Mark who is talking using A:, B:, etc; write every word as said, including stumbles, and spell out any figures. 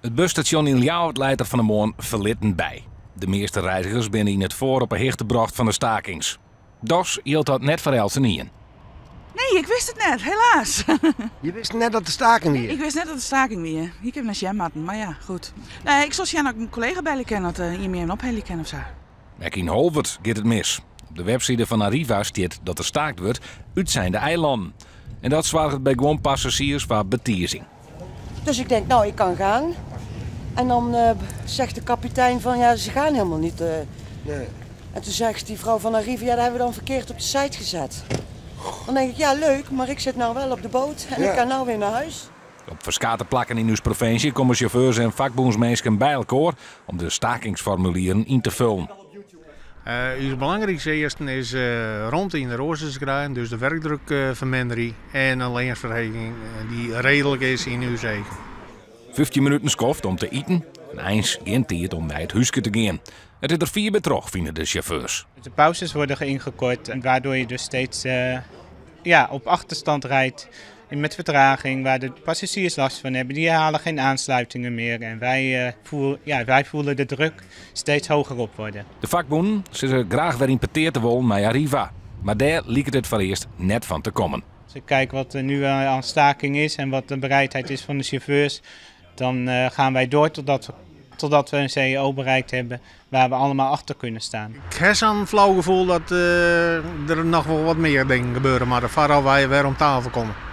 A: Het busstation in Ljouwert leidt er van de morgen verlitten bij. De meeste reizigers binnen in het voor op een hichtebracht van de stakings. Dus hield dat net voor Elsen in.
B: Nee, ik wist het net, helaas.
C: Je wist net dat de staking hier.
B: Ik wist net dat de staking weer. Ik heb naar Jam hadden, maar ja, goed. Nee, ik zal Jan ook een collega bellen kennen, dat uh, je meer een ophellen kennen of zo.
A: Ook in Holwert gaat het mis. Op de website van Arriva staat dat er staakt wordt uit zijn de eilanden. En dat zorgt bij gewoon passagiers voor betierzing.
D: Dus ik denk, nou, ik kan gaan. En dan uh, zegt de kapitein van, ja, ze gaan helemaal niet. Uh.
C: Nee.
D: En toen zegt die vrouw van Arriva, ja, dat hebben we dan verkeerd op de site gezet. Dan denk ik, ja, leuk, maar ik zit nou wel op de boot en ja. Ik kan nou weer naar huis.
A: Op verschillende plekken in uw provincie komen chauffeurs en vakboensmensen bij elkaar om de stakingsformulieren in te vullen.
E: Uh, het belangrijkste eerste is uh, rond in de roosters krijgen, dus de werkdrukvermindering uh, en een leenverheging uh, die redelijk is in uw zegen.
A: vijftien minuten skoft om te eten en eens geen tijd om bij het huisje te gaan. Het is er vier betrog, vinden de chauffeurs.
F: De pauzes worden ingekort, waardoor je dus steeds uh, ja, op achterstand rijdt. Met vertraging, waar de passagiers last van hebben. Die halen geen aansluitingen meer. En wij, uh, voel, ja, wij voelen de druk steeds hoger op worden.
A: De vakbonden zitten graag weer in peteer te wollen met Arriva. Maar daar liep het voor eerst net van te komen.
F: Als ik kijk wat er nu aan staking is en wat de bereidheid is van de chauffeurs, dan uh, gaan wij door totdat we, totdat we een C E O bereikt hebben waar we allemaal achter kunnen staan.
E: Ik heb zo'n flauw gevoel dat uh, er nog wel wat meer dingen gebeuren, maar vooral wij weer om tafel komen.